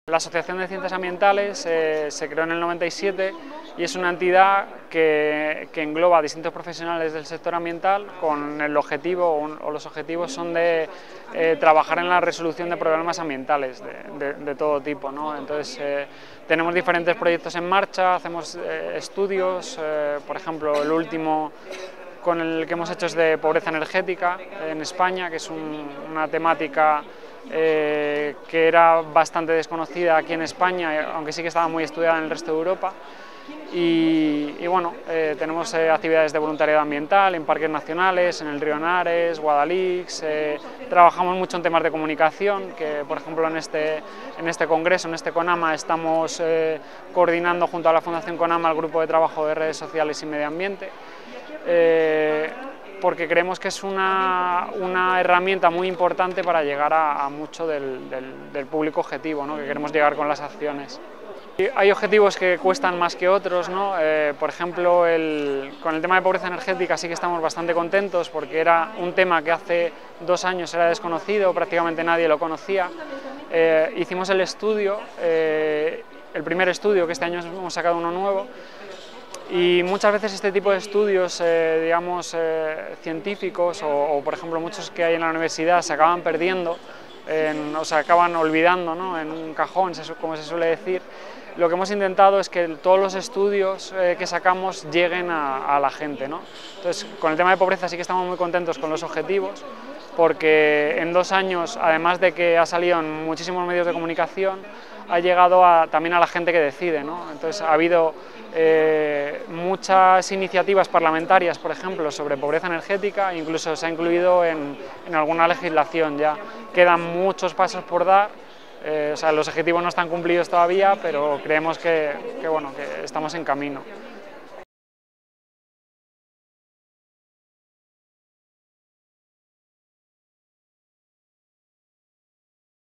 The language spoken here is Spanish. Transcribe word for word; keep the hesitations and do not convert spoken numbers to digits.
La Asociación de Ciencias Ambientales eh, se creó en el noventa y siete y es una entidad que, que engloba a distintos profesionales del sector ambiental con el objetivo o, o los objetivos son de eh, trabajar en la resolución de problemas ambientales de, de, de todo tipo, ¿no? Entonces eh, tenemos diferentes proyectos en marcha, hacemos eh, estudios, eh, por ejemplo el último con el que hemos hecho es de pobreza energética en España, que es un, una temática eh, que era bastante desconocida aquí en España, aunque sí que estaba muy estudiada en el resto de Europa. Y, y bueno, eh, tenemos eh, actividades de voluntariado ambiental en parques nacionales, en el río Henares, Guadalix, eh, trabajamos mucho en temas de comunicación, que por ejemplo en este, en este congreso, en este CONAMA, estamos eh, coordinando junto a la Fundación CONAMA el grupo de trabajo de redes sociales y medio ambiente. Eh, porque creemos que es una, una herramienta muy importante para llegar a, a mucho del, del, del público objetivo, ¿no?, que queremos llegar con las acciones. Y hay objetivos que cuestan más que otros, ¿no? Eh, por ejemplo, el, con el tema de pobreza energética sí que estamos bastante contentos porque era un tema que hace dos años era desconocido, prácticamente nadie lo conocía. Eh, hicimos el estudio, eh, el primer estudio, que este año hemos sacado uno nuevo, y muchas veces este tipo de estudios, eh, digamos, eh, científicos o, o, por ejemplo, muchos que hay en la universidad se acaban perdiendo, en, o se acaban olvidando, ¿no?, en un cajón, como se suele decir. Lo que hemos intentado es que todos los estudios eh, que sacamos lleguen a, a la gente, ¿no? Entonces, con el tema de pobreza sí que estamos muy contentos con los objetivos, porque en dos años, además de que ha salido en muchísimos medios de comunicación, ha llegado a, también a la gente que decide, ¿no? Entonces ha habido eh, muchas iniciativas parlamentarias, por ejemplo, sobre pobreza energética, incluso se ha incluido en, en alguna legislación ya. Quedan muchos pasos por dar, eh, o sea, los objetivos no están cumplidos todavía, pero creemos que, que, bueno, que estamos en camino.